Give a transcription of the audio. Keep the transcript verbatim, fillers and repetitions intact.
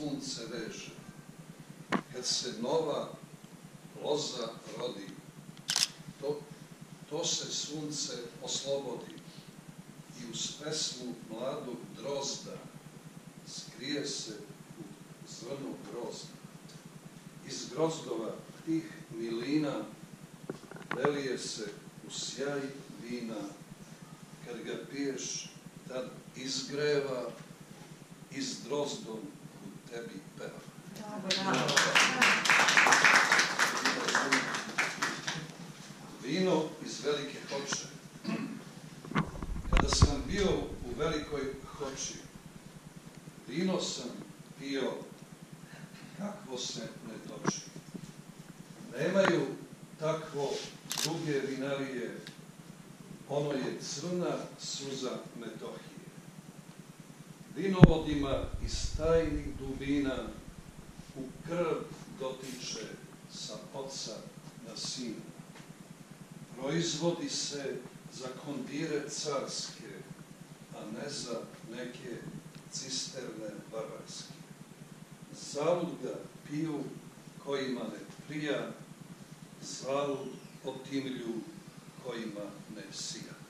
sunce veže, kad se nova loza rodi, to, to se sunce oslobodi i uz pesmu mladog drozda skrije se u zrnu grozda. Iz grozdova tih milina lelije se u sjaj vina, kad ga piješ, tad izgreva i s drozdom u tebi peva. Vino iz velike hoče. Kada sam bio u velikoj hoči, vino sam pio, kakvo se ne toči. Nemaju takvo druge vinarije, ono je crna suza Metohije. Vinovodima iz tajnih dubina u krv dotiče sa oca na sina. Proizvodi se za kondire carske, a ne za neke cisterne varvarske. Zalud ga piju kojima ne prija, zalud otimlju kojima ne sija.